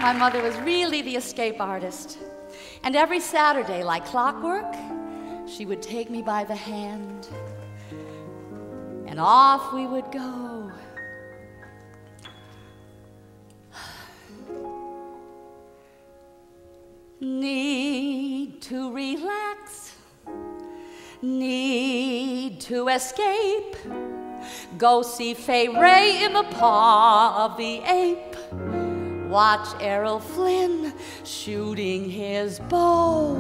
My mother was really the escape artist. And every Saturday, like clockwork, she would take me by the hand, and off we would go. Need to relax, need to escape, go see Fay Ray in the paw of the ape, watch Errol Flynn shooting his bow,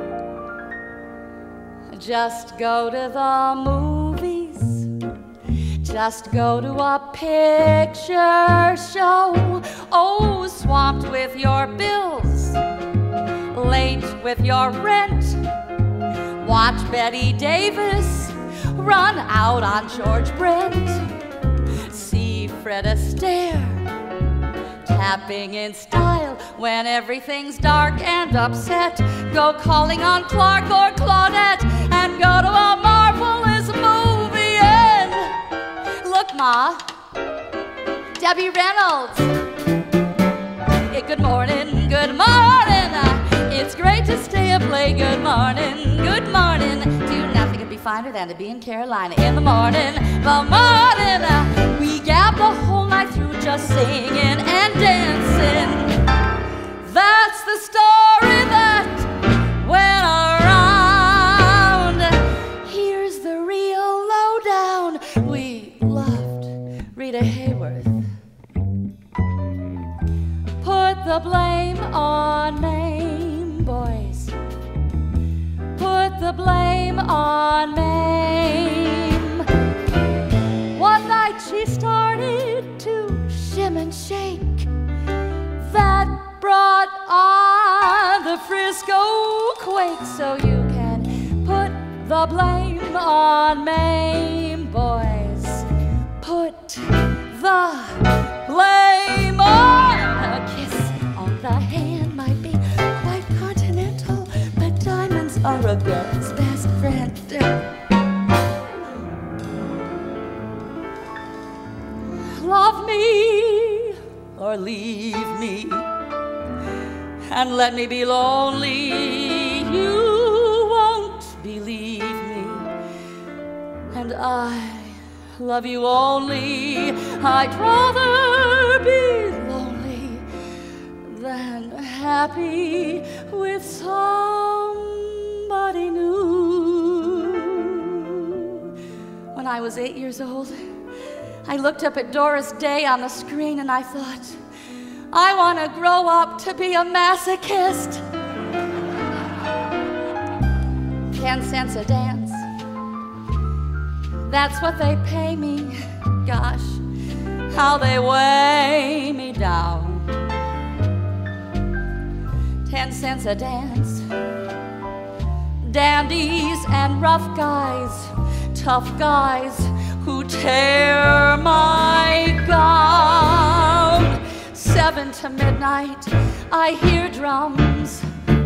just go to the movies, just go to a picture show. Oh, swamped with your bills, late with your rent, watch Betty Davis run out on George Brent, see Fred Astaire tapping in style when everything's dark and upset, go calling on Clark or Claudette and go to a marvelous movie and look, Ma, Debbie Reynolds. Good morning, good morning. It's great to stay up late. Good morning, good morning. Do nothing could be finer than to be in Carolina in the morning. We gab the whole night through just singing and dancing. That's the story that went around. Here's the real lowdown. We loved Rita Hayworth. Put the blame on Mame, boys. Put the blame on Mame. One night she started to shim and shake. That brought on the Frisco quake. So you can put the blame on Mame, boys. Put the blame on. A kiss on the hand might be quite continental, but diamonds are a girl's best friend. Love me or leave me, and let me be lonely. You won't believe me, and I love you only. I'd rather be lonely than happy with somebody new. When I was 8 years old, I looked up at Doris Day on the screen and I thought, I want to grow up to be a masochist. 10 cents a dance, that's what they pay me. Gosh, how they weigh me down. 10 cents a dance. Dandies and rough guys, tough guys who tear my gown. 7 to midnight, I hear drums.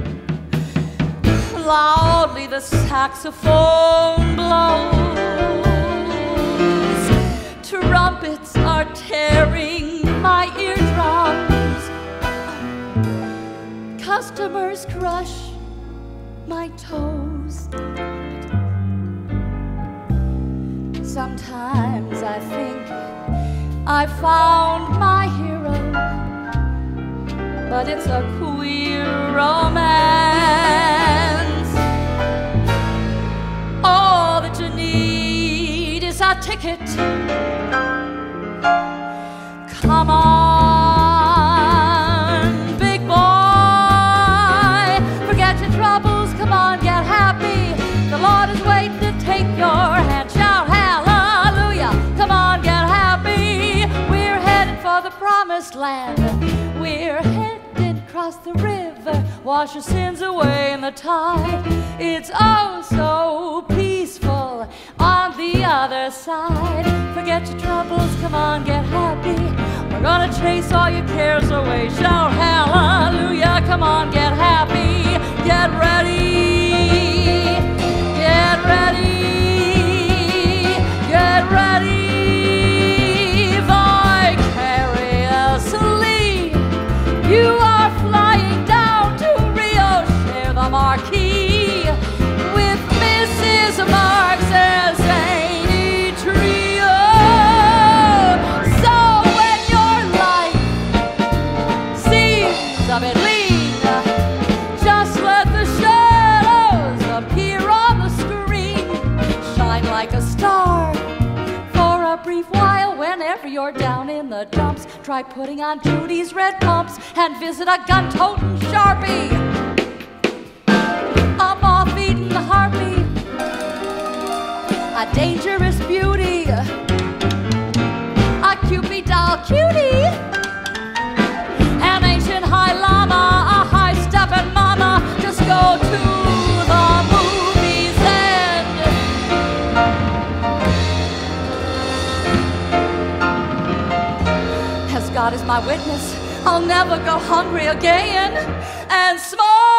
Loudly the saxophone blows. Trumpets are tearing my eardrums. Customers crush my toes. Sometimes I think I found my hero, but it's a queer romance. All that you need is a ticket. Come on, big boy, forget your troubles, come on, get happy. The Lord is waiting to take your hand. Shout hallelujah, come on, get happy. We're headed for the promised land. We're headed across the river, wash your sins away in the tide. It's oh so peaceful on the other side. Forget your troubles, come on, get happy. We're gonna chase all your cares away. Shout hallelujah, come on, get happy. Get ready, get ready, get ready. Vicariously, you are the dumps. Try putting on Judy's red pumps and visit a gun-toting Sharpie. A moth-eating harpy, a dangerous beauty, a Cupid doll cutie, an ancient high llama, a high-stepping mama. Just go to the movie's end. As God is my witness, I'll never go hungry again. And smoke